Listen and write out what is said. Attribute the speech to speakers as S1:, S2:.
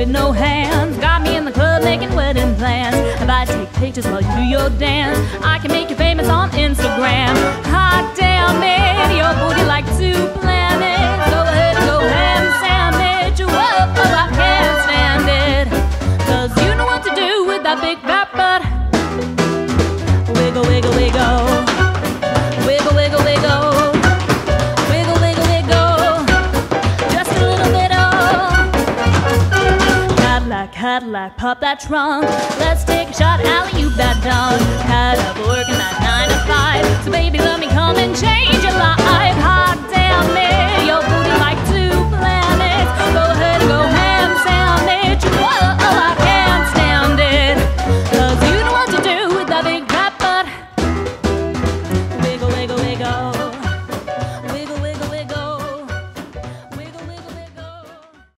S1: with no hands. Got me in the club making wedding plans. If I take pictures while you do your dance, I can make you famous on Instagram. Hot damn it, your booty like two planets. Go ahead, go ham sandwich. Whoa, oh, I can't stand it. Cause you know what to do with that big fat butt. Wiggle, wiggle, wiggle. Wiggle, wiggle, wiggle. Wiggle, wiggle, wiggle. Just a little bit of Cadillac, Cadillac, pop that trunk. Let's take a shot, alley-oop that dunk.